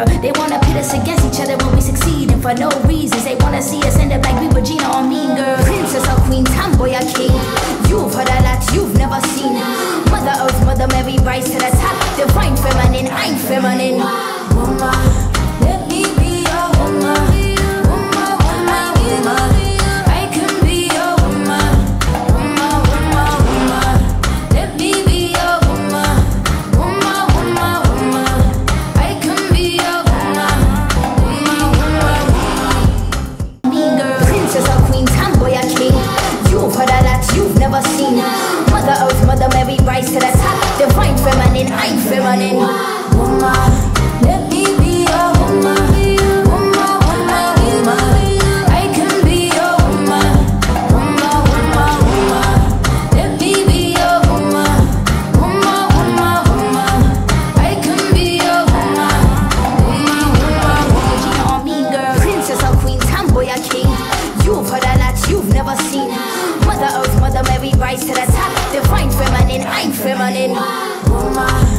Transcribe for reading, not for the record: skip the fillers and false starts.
girl. They wanna pit us against each other when we succeed, and for no reasons. They wanna see us end up like we were Gina or Mean Girl. Princess or queen, tomboy or king. You've heard a lot you've never seen. Mother Earth, Mother Mary, rise to the top. Divine feminine, I'm feminine. Woman, let me be your woman. Woman, woman, woman. I can be your woman. Woman, woman, woman. Let me be your woman. Woman, woman, woman. I can be your woman. Woman, woman, woman. Mean girl, princess or queen, tomboy or king. You've heard a lot you've never seen. Mother Earth, Mother Mary, rise to the top. Divine feminine, I'm feminine. Woman, let me be your woman. Woman, woman, woman. I can be your woman. Woman, woman, woman. Let me be your woman. Woman, woman, woman. I can be your woman. Woman, woman, woman. Gina or Mean Girl, princess or queen, tomboy or king. You've heard a lot you've never seen. Mother Earth, Mother Mary, rise to the top. Divine feminine, I'm feminine. Woman.